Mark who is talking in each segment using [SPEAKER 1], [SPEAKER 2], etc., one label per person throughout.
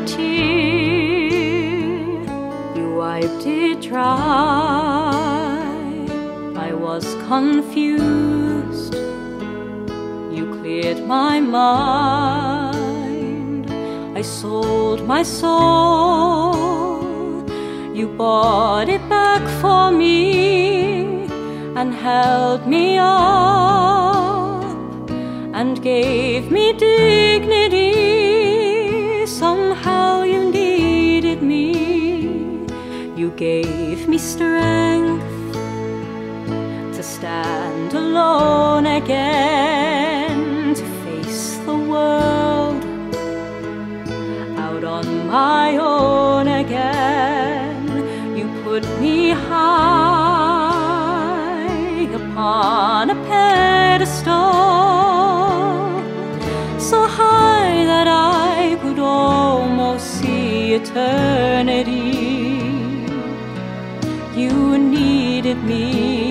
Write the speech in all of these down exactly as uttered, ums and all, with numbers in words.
[SPEAKER 1] tear, you wiped it dry. I was confused, you cleared my mind. I sold my soul, you bought it back for me, and held me up, and gave me dignity. Somehow you needed me, you gave me strength to stand alone again, to face the world out on my own again. You put me high upon a pedestal, so high that I could almost see eternity. You needed me,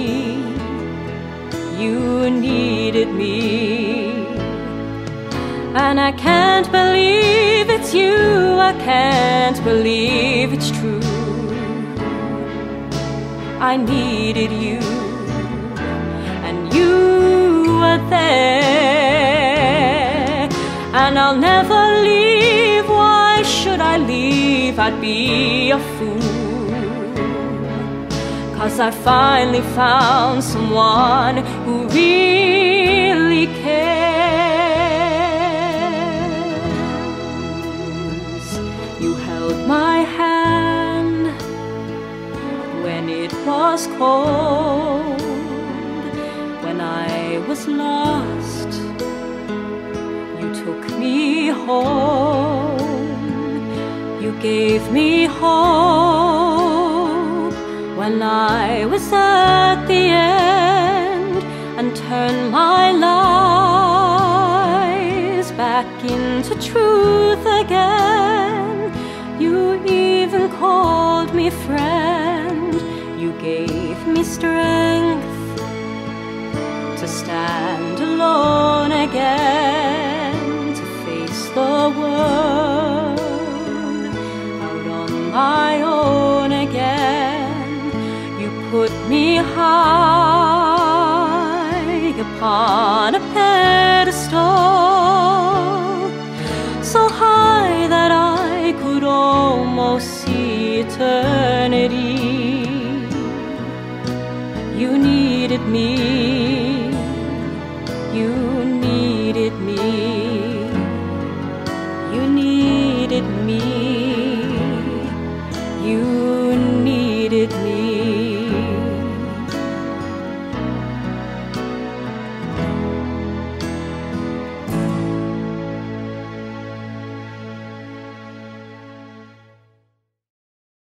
[SPEAKER 1] you needed me, and I can't believe it's you, I can't believe it's true. I needed you, and you were there, and I'll never leave. Why should I leave? I'd be a fool, 'cause I finally found someone who really cares. You held my hand when it was cold, when I was lost. You took me home, you gave me hope when I was at the end, and turned my lies back into truth again. You even called me friend, you gave me strength to stand alone again, to face the world out on my own again. You put me high upon a pedestal, so high that I could almost see eternity. You needed me, you needed me, you needed me.